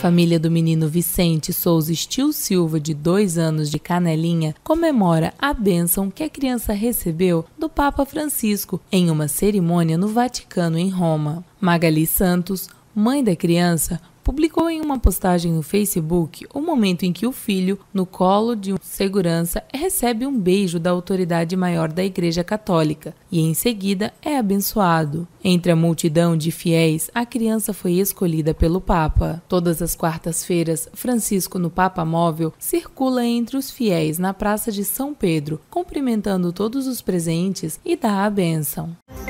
família do menino Vicente Souza Estil Silva, de 2 anos, de Canelinha, comemora a bênção que a criança recebeu do Papa Francisco em uma cerimônia no Vaticano, em Roma. Magali Santos, mãe da criança, publicou em uma postagem no Facebook o momento em que o filho, no colo de um segurança, recebe um beijo da autoridade maior da Igreja Católica e, em seguida, é abençoado. Entre a multidão de fiéis, a criança foi escolhida pelo Papa. Todas as quartas-feiras, Francisco, no Papa Móvel, circula entre os fiéis na Praça de São Pedro, cumprimentando todos os presentes e dá a bênção.